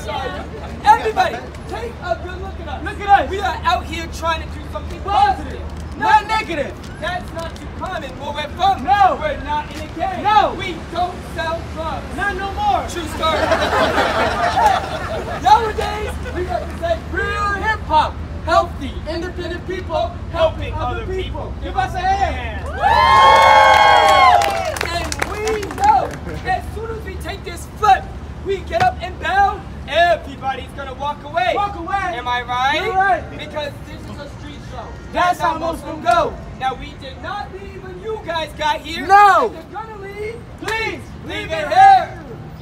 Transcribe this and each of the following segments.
sorry. Everybody, take a good look at us. Look at us. We are out here trying to do something positive, not negative. That's not too common where we're from. No. We're not in a gang. No. We don't sell drugs. Not no more. True story. Nowadays, we represent real hip-hop. Healthy, independent people helping other people. Give us a hand. And we know as soon as we take this flip, we get up and bow, everybody's gonna walk away. Walk away. Am I right? You're right. Because this is a street show. That's how most of them go. Now we did not leave when you guys got here. No. If you're gonna leave, please leave it here.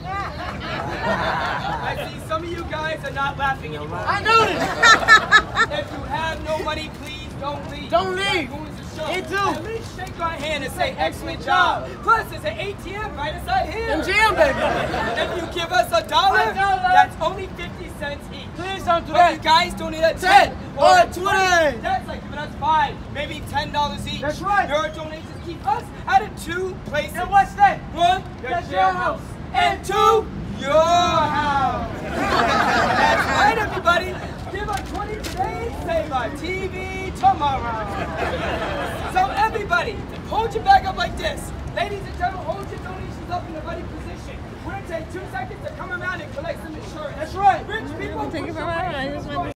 I see some of you guys are not laughing anymore. I noticed. If you have no money, please don't leave. Don't leave. Me too. At least shake our hand and say excellent job. Plus, there's an ATM right inside here. MGM, baby. If you give us $1, that's only 50 cents each. Please don't do that. If you guys donate a 10 or a 20, that's like giving us $5, maybe $10 each. That's right. Your donations keep us out of 2 places. And what's that? 1, that's your house. And 2, your house. That's right, everybody. Give us 20 today, save our TV tomorrow. So everybody, hold your bag up like this. Ladies and gentlemen, hold your donations up in the ready position. We're going to take 2 seconds to come around and collect some insurance. That's right. Rich people,